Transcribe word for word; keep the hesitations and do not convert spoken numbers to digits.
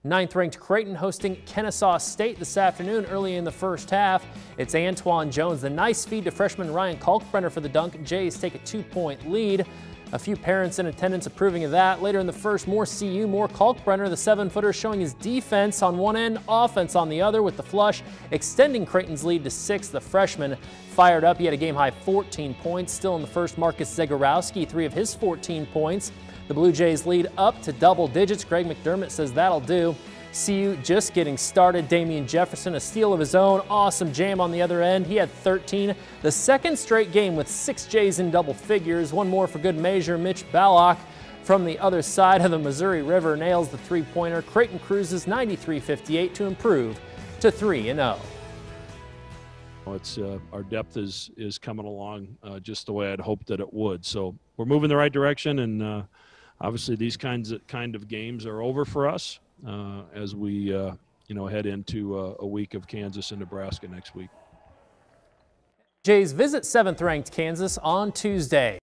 Ninth-ranked Creighton hosting Kennesaw State this afternoon early in the first half. It's Antoine Jones. The nice feed to freshman Ryan Kalkbrenner for the dunk. Jays take a two-point lead. A few parents in attendance approving of that. Later in the first, more C U, more Kalkbrenner, the seven-footer showing his defense on one end, offense on the other with the flush, extending Creighton's lead to six. The freshman fired up. He had a game-high fourteen points. Still in the first, Marcus Zegorowski, three of his fourteen points. The Blue Jays lead up to double digits. Greg McDermott says that'll do. C U just getting started. Damian Jefferson, a steal of his own. Awesome jam on the other end. He had thirteen. The second straight game with six Jays in double figures. One more for good measure. Mitch Ballock from the other side of the Missouri River nails the three-pointer. Creighton cruises ninety-three fifty-eight to improve to three and oh. It's uh, our depth is is coming along uh, just the way I'd hoped that it would. So we're moving the right direction, and uh, obviously these kinds of kind of games are over for us uh, as we uh, you know head into uh, a week of Kansas and Nebraska next week. Jays visit seventh-ranked Kansas on Tuesday.